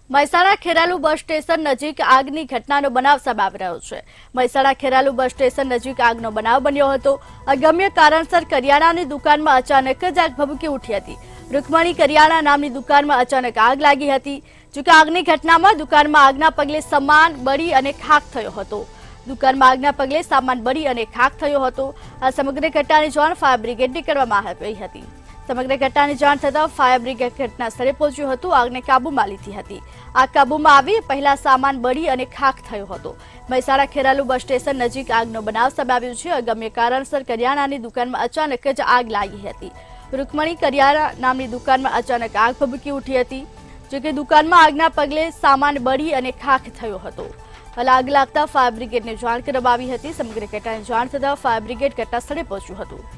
Mehsana Kheralu bus station નજીક આગની ઘટનાનો બનાવ સામે આવી રહ્યો છે। મહેસાણા ખેરાલુ બસ સ્ટેશન નજીક આગનો બનાવ બન્યો હતો। અગમ્ય કારણસર કરિયાણાની દુકાનમાં અચાનક જ આગ ભભૂકી ઉઠી હતી। રૂકમણી કરિયાણા નામની દુકાનમાં અચાનક આગ લાગી હતી। જોકે આગની ઘટનામાં દુકાનમાં આગના પગલે સામાન બળી અને ખાખ થયો હતો। દુકાનમાં આગના પગલે સામાન બળી અને ખાખ થયો હતો। આ સમગ્ર ઘટનાની જાણ ફાયર બ્રિગેડને કરવામાં આવી હતી। સમગ્ર ઘટનાની જાણ થતાં ફાયર બ્રિગેડ ઘટના સ્થળે પહોંચ્યું હતું। આગને કાબૂમાં લીધી હતી। આગ કાબૂમાં આવી પહેલા સામાન બળી અને ખાખ થયો હતો। મહેસાણા ખેરાલુ બસ સ્ટેશન નજીક આગનો બનાવ સામે આવ્યો છે। અગમ્ય કારણસર કરિયાણાની દુકાનમાં અચાનક જ આગ લાગી હતી। રૂકમણી કરિયાણા નામની દુકાનમાં અચાનક આગ ભભૂકી ઉઠી હતી। જોકે દુકાનમાં આગના પગલે સામાન બળી અને ખાખ થયો હતો। હાલ આગ લાગતા ફાયર બ્રિગેડને જાણ કરવામાં આવી હતી। સમગ્ર ઘટનાની જાણ થતાં ફાયર બ્રિગેડ ઘટના સ્થળે પહોંચ્યું હતું।